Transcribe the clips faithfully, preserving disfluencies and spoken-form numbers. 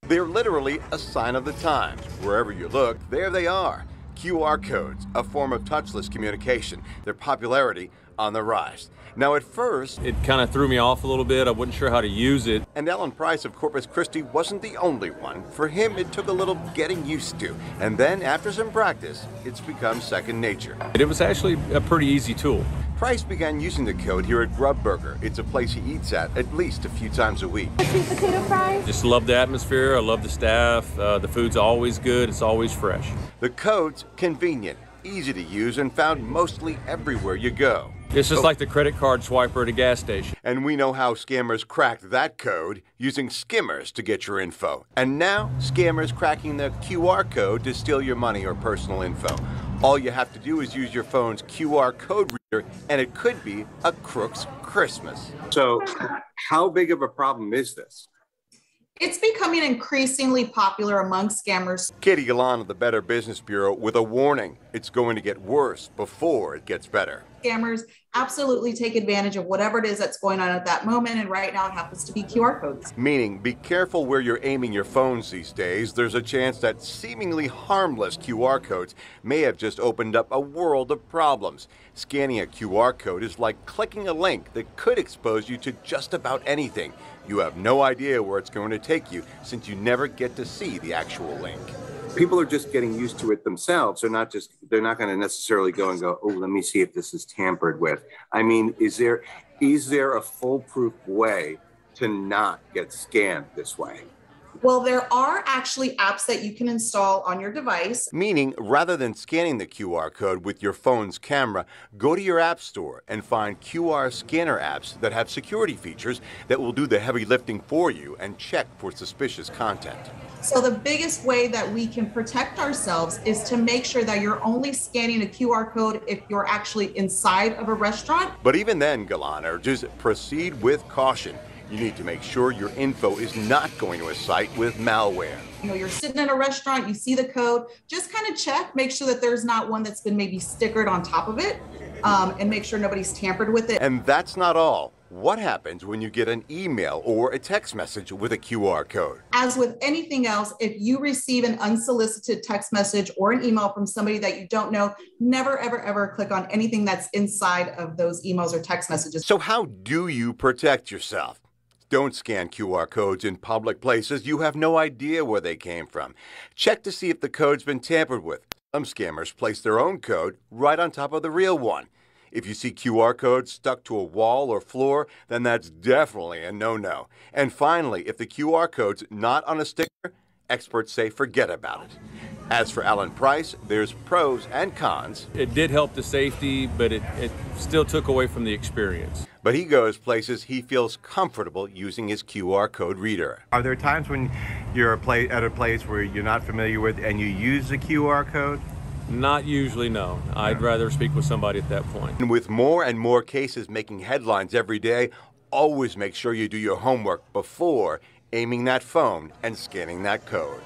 They're literally a sign of the times. Wherever you look, there they are. Q R codes, a form of touchless communication. Their popularity on the rise. Now at first, it kind of threw me off a little bit. I wasn't sure how to use it. And Alan Price of Corpus Christi wasn't the only one. For him, it took a little getting used to. And then after some practice, it's become second nature. It was actually a pretty easy tool. Price began using the code here at Grub Burger. It's a place he eats at at least a few times a week. Sweet potato fries. Just love the atmosphere. I love the staff. Uh, the food's always good. It's always fresh. The code's convenient, easy to use, and found mostly everywhere you go. It's just oh. like the credit card swiper at a gas station. And we know how scammers cracked that code, using skimmers to get your info. And now, scammers cracking the Q R code to steal your money or personal info. All you have to do is use your phone's Q R code reader, and it could be a crook's Christmas. So, how big of a problem is this? It's becoming increasingly popular among scammers. Katie Galan of the Better Business Bureau with a warning. It's going to get worse before it gets better. Scammers absolutely take advantage of whatever it is that's going on at that moment, and right now it happens to be Q R codes. Meaning, be careful where you're aiming your phones these days. There's a chance that seemingly harmless Q R codes may have just opened up a world of problems. Scanning a Q R code is like clicking a link that could expose you to just about anything. You have no idea where it's going to take you since you never get to see the actual link. People are just getting used to it themselves. They're not just, they're not going to necessarily go and go, oh, let me see if this is tampered with. I mean, is there, is there a foolproof way to not get scanned this way? Well, there are actually apps that you can install on your device. Meaning, rather than scanning the Q R code with your phone's camera, go to your app store and find Q R scanner apps that have security features that will do the heavy lifting for you and check for suspicious content. So the biggest way that we can protect ourselves is to make sure that you're only scanning a Q R code if you're actually inside of a restaurant. But even then, Galan urges, proceed with caution. You need to make sure your info is not going to a site with malware. You know, you're sitting in a restaurant, you see the code, just kind of check, make sure that there's not one that's been maybe stickered on top of it, um, and make sure nobody's tampered with it. And that's not all. What happens when you get an email or a text message with a Q R code? As with anything else, if you receive an unsolicited text message or an email from somebody that you don't know, never, ever, ever click on anything that's inside of those emails or text messages. So how do you protect yourself? Don't scan Q R codes in public places. You have no idea where they came from. Check to see if the code's been tampered with. Some scammers place their own code right on top of the real one. If you see Q R codes stuck to a wall or floor, then that's definitely a no-no. And finally, if the Q R code's not on a sticker, experts say forget about it. As for Alan Price, there's pros and cons. It did help the safety, but it, it still took away from the experience. But he goes places he feels comfortable using his Q R code reader. Are there times when you're at a place where you're not familiar with and you use the Q R code? Not usually, no. I'd rather speak with somebody at that point. And with more and more cases making headlines every day, always make sure you do your homework before aiming that phone and scanning that code.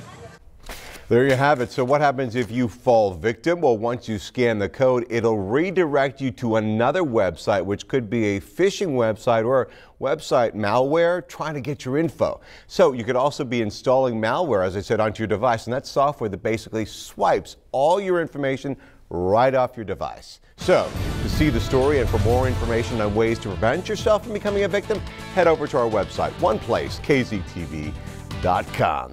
There you have it. So what happens if you fall victim? Well, once you scan the code, it'll redirect you to another website, which could be a phishing website or website malware trying to get your info. So you could also be installing malware, as I said, onto your device, and that's software that basically swipes all your information right off your device. So to see the story and for more information on ways to prevent yourself from becoming a victim, head over to our website, one place, K Z T V dot com.